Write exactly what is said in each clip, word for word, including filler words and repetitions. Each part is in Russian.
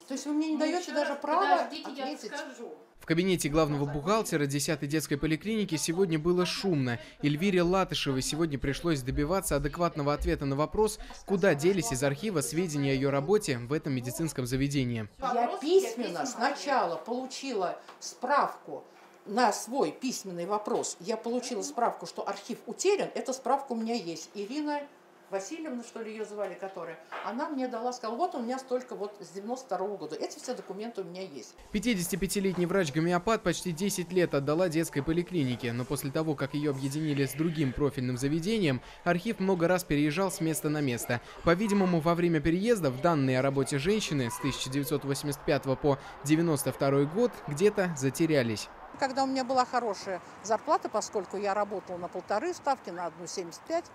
То есть вы мне не Ну, даете еще даже раз права подождите, я ответить? скажу. В кабинете главного бухгалтера десятой детской поликлиники сегодня было шумно. Эльвире Латышевой сегодня пришлось добиваться адекватного ответа на вопрос, куда делись из архива сведения о ее работе в этом медицинском заведении. Я письменно сначала получила справку на свой письменный вопрос. Я получила справку, что архив утерян. Эта справка у меня есть. Ирина Васильевна, что ли, ее звали, которая, она мне дала, сказала, вот у меня столько вот с девяносто второго года. Эти все документы у меня есть. пятидесятипятилетний врач-гомеопат почти десять лет отдала детской поликлинике, но после того, как ее объединили с другим профильным заведением, архив много раз переезжал с места на место. По-видимому, во время переездов данные о работе женщины с тысяча девятьсот восемьдесят пятого по девяносто второй год где-то затерялись. Когда у меня была хорошая зарплата, поскольку я работала на полторы ставки, на одну семьдесят пять,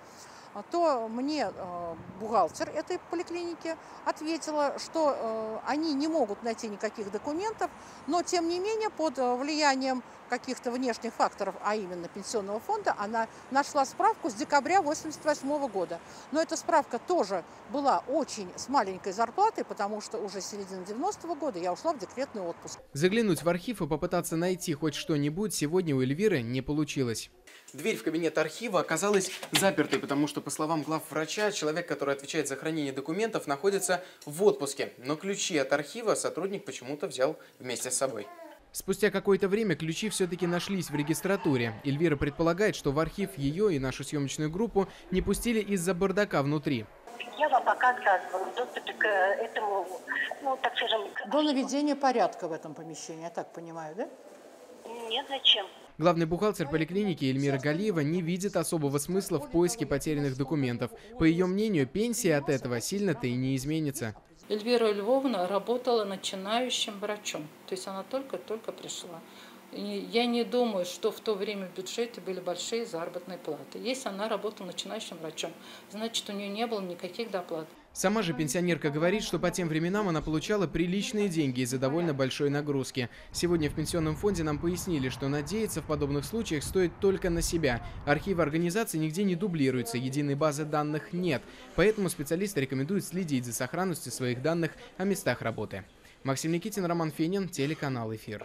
то мне э, бухгалтер этой поликлиники ответила, что э, они не могут найти никаких документов, но тем не менее под влиянием каких-то внешних факторов, а именно пенсионного фонда, она нашла справку с декабря восемьдесят восьмого года. Но эта справка тоже была очень с маленькой зарплатой, потому что уже с середины девяностого года я ушла в декретный отпуск. Заглянуть в архив и попытаться найти хоть что-нибудь сегодня у Эльвиры не получилось. Дверь в кабинет архива оказалась запертой, потому что, по словам главврача, человек, который отвечает за хранение документов, находится в отпуске. Но ключи от архива сотрудник почему-то взял вместе с собой. Спустя какое-то время ключи все-таки нашлись в регистратуре. Эльвира предполагает, что в архив ее и нашу съемочную группу не пустили из-за бардака внутри. Я вам пока отказывала в доступе к этому, ну, так скажем... До наведения порядка в этом помещении, я так понимаю, да? Нет, зачем? Главный бухгалтер поликлиники Эльмира Галиева не видит особого смысла в поиске потерянных документов. По ее мнению, пенсия от этого сильно-то и не изменится. Эльвира Львовна работала начинающим врачом, то есть она только-только пришла. И я не думаю, что в то время в бюджете были большие заработные платы. Если она работала начинающим врачом, значит, у нее не было никаких доплат. Сама же пенсионерка говорит, что по тем временам она получала приличные деньги из-за довольно большой нагрузки. Сегодня в пенсионном фонде нам пояснили, что надеяться в подобных случаях стоит только на себя. Архивы организации нигде не дублируются, единой базы данных нет. Поэтому специалисты рекомендуют следить за сохранностью своих данных о местах работы. Максим Никитин, Роман Фенин, телеканал «Эфир».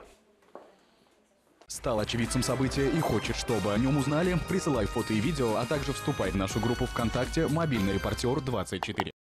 Стал очевидцем события и хочет, чтобы о нем узнали? Присылай фото и видео, а также вступай в нашу группу ВКонтакте «Мобильный репортер двадцать четыре».